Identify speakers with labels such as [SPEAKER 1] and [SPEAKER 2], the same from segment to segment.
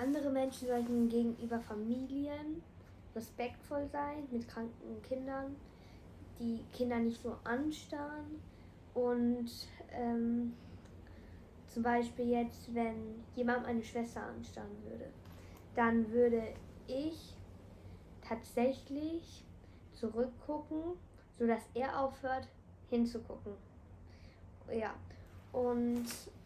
[SPEAKER 1] Andere Menschen sollten gegenüber Familien respektvoll sein mit kranken Kindern, die Kinder nicht so anstarren und zum Beispiel jetzt, wenn jemand meine Schwester anstarren würde, dann würde ich tatsächlich zurückgucken, sodass er aufhört hinzugucken. Ja, und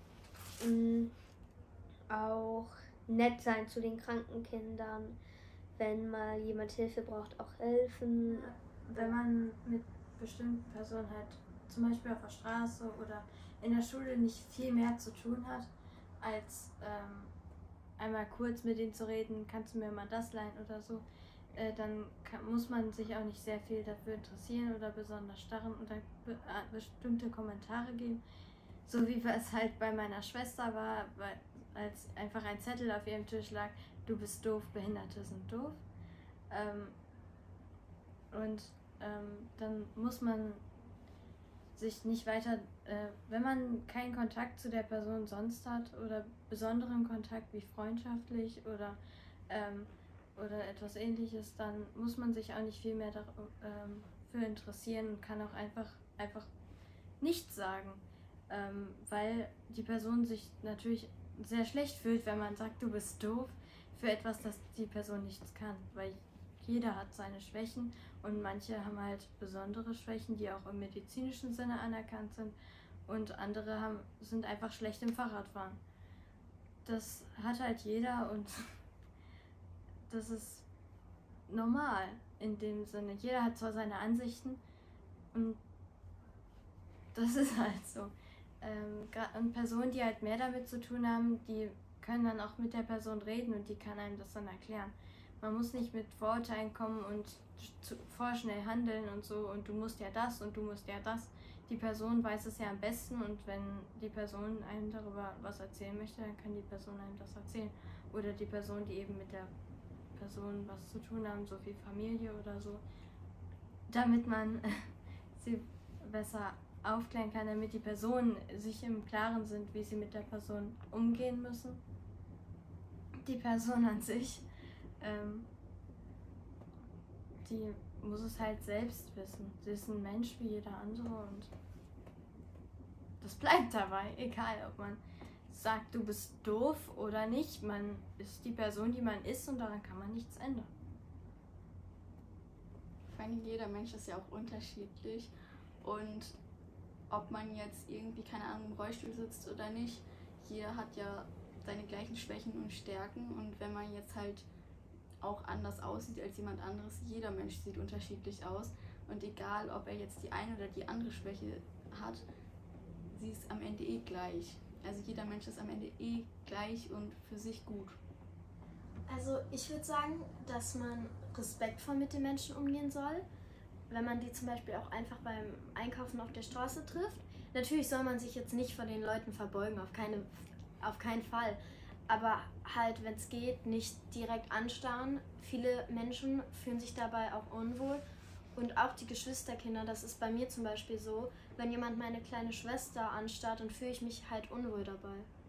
[SPEAKER 1] auch nett sein zu den kranken Kindern, wenn mal jemand Hilfe braucht, auch helfen.
[SPEAKER 2] Wenn man mit bestimmten Personen halt zum Beispiel auf der Straße oder in der Schule nicht viel mehr zu tun hat, als einmal kurz mit denen zu reden, kannst du mir mal das leihen oder so, dann muss man sich auch nicht sehr viel dafür interessieren oder besonders starren oder bestimmte Kommentare geben. So wie es halt bei meiner Schwester war, als einfach ein Zettel auf ihrem Tisch lag, du bist doof, Behinderte sind doof. Dann muss man sich nicht weiter, wenn man keinen Kontakt zu der Person sonst hat oder besonderen Kontakt wie freundschaftlich oder etwas Ähnliches, dann muss man sich auch nicht viel mehr dafür interessieren und kann auch einfach nichts sagen, weil die Person sich natürlich sehr schlecht fühlt, wenn man sagt, du bist doof, für etwas, das die Person nichts kann, weil jeder hat seine Schwächen und manche haben halt besondere Schwächen, die auch im medizinischen Sinne anerkannt sind und andere sind einfach schlecht im Fahrradfahren. Das hat halt jeder und das ist normal in dem Sinne. Jeder hat zwar seine Ansichten und das ist halt so. Und Personen, die halt mehr damit zu tun haben, die können dann auch mit der Person reden und die kann einem das dann erklären. Man muss nicht mit Vorurteilen kommen und vorschnell handeln und so und du musst ja das und du musst ja das. Die Person weiß es ja am besten und wenn die Person einem darüber was erzählen möchte, dann kann die Person einem das erzählen. Oder die Person, die eben mit der Person was zu tun haben, so wie Familie oder so, damit man sie besser aufklären kann, damit die Personen sich im Klaren sind, wie sie mit der Person umgehen müssen. Die Person an sich, die muss es halt selbst wissen. Sie ist ein Mensch wie jeder andere und das bleibt dabei, egal ob man sagt, du bist doof oder nicht. Man ist die Person, die man ist und daran kann man nichts ändern.
[SPEAKER 3] Vor allem jeder Mensch ist ja auch unterschiedlich und ob man jetzt irgendwie, keine Ahnung, im Rollstuhl sitzt oder nicht, jeder hat ja seine gleichen Schwächen und Stärken und wenn man jetzt halt auch anders aussieht als jemand anderes, jeder Mensch sieht unterschiedlich aus und egal, ob er jetzt die eine oder die andere Schwäche hat, sie ist am Ende eh gleich. Also jeder Mensch ist am Ende eh gleich und für sich gut.
[SPEAKER 4] Also ich würde sagen, dass man respektvoll mit den Menschen umgehen soll, wenn man die zum Beispiel auch einfach beim Einkaufen auf der Straße trifft. Natürlich soll man sich jetzt nicht vor den Leuten verbeugen, auf keinen Fall. Aber halt, wenn es geht, nicht direkt anstarren. Viele Menschen fühlen sich dabei auch unwohl. Und auch die Geschwisterkinder, das ist bei mir zum Beispiel so, wenn jemand meine kleine Schwester anstarrt, dann fühle ich mich halt unwohl dabei.